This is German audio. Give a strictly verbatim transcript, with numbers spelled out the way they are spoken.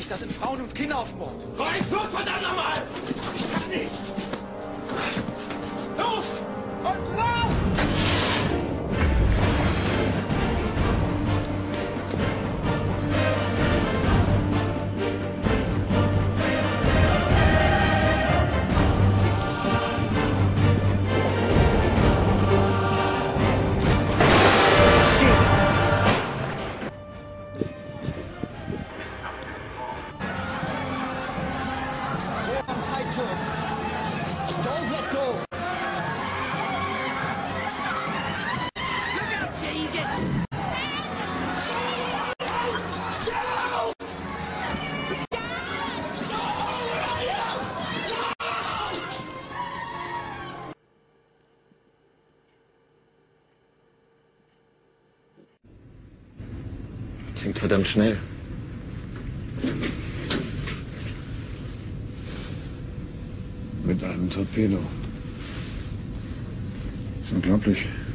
nicht. Das sind Frauen und Kinder auf dem Bord. Rein Fluss, verdammt nochmal! Ich kann nicht. Los! Und lauf! Tight to him. Don't let go. Look out, Jesus! Klingt verdammt schnell. Mit einem Torpedo. Ist unglaublich.